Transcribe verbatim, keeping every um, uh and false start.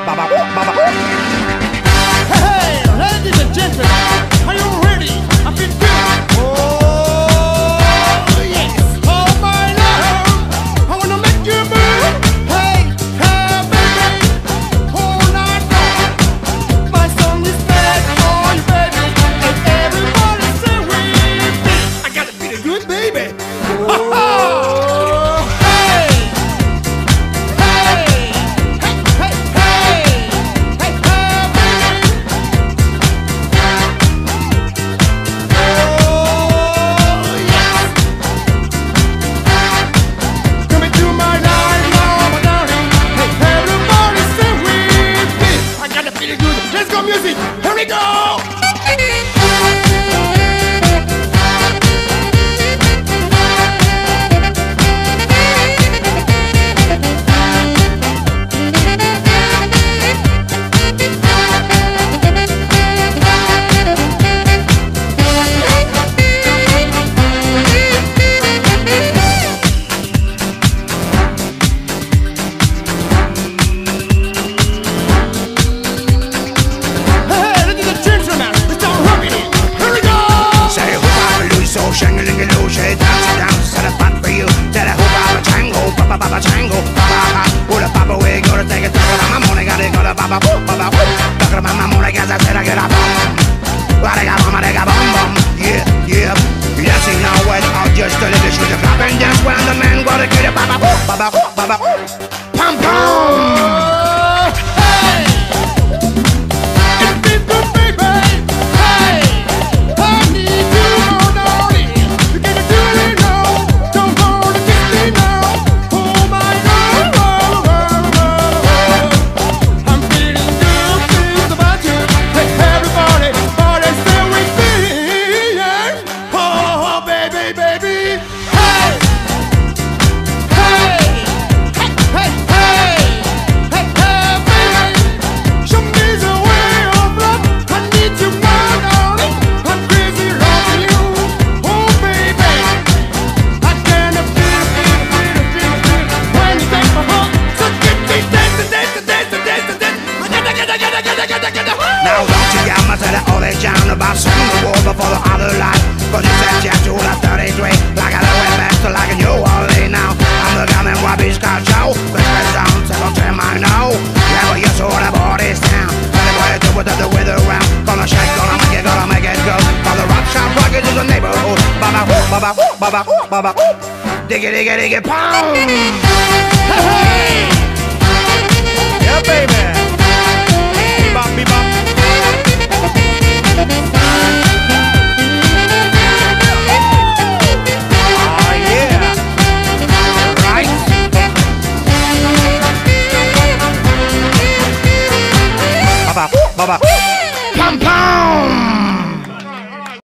baba, baba. Hey, hey, ladies and gentlemen, are you ready? I feel good. Oh, yes. Oh, my love, I wanna make you move. Hey, hey, baby, all night long. My song is made for you, baby, and everybody say with me. I gotta feel good, baby. Oh, hey, hey, hey, hey, hey, hey, hey, baby. Oh, yes. Come into my life, mama, darling. Hey, everybody sing with me. I gotta feel it good. Let's go, music. Here we go. Hey, ladies and gentlemen, let's start rocking it. Here we go. Say hoop I'm a loose, so shang-a-ling-a-loo, say dance it down, set a fun for you. Tell a hoop I'm a tango, baba baba tango, baba ha. With a baba we gonna take a talk about my money, got it, got a baba whoop, baba whoop. Talking about my money, guys, I said I get a bum. What I got, mama, they got bum bum. Yeah, yeah. You see now when I'll just tell you the shoot, clap and dance when the man gotta get it, baba whoop, baba whoop, baba whoop. Pum pum. Oh, hey. It feels good, baby. Hey, I need you, oh, darling. You gotta do it now. Don't hold it, kiss me now. Oh, my God. Oh, oh, oh, oh. I'm feeling good, things about you. Hey, everybody, party, stay with me. Yeah. Oh, oh, baby, baby. Hey, hey, hey, hey, hey, hey, baby. Show me the way of love. I need you, my darling. I'm crazy loving you. Oh, baby. I cannot feel, feel, feel, feel, feel when you take my heart. So get me dancing, dancing, dancing, dancing, dancing. Get, get, get, get, get, get, get, get. Now don't you get my set all they jam about singing the war before the other life. Cause you said yes to the thirty-three. Like I know it best to like a New Orleans now. I'm the gun and Robbie's car show. The stress down, so don't tell my no. Yeah, but you saw the body's down. Tell me what you do without the weather around. Gonna shake, gonna make it, gonna make it go. For the rock shop rockets in the neighborhood. Baba whoop, baba whoop, baba whoop, baba whoop. Diggy, diggy, diggy, pound. Hey, hey. Yeah, baby. Bebop, bebop. Oh, yeah. Right. Baba, baba. Pum pum.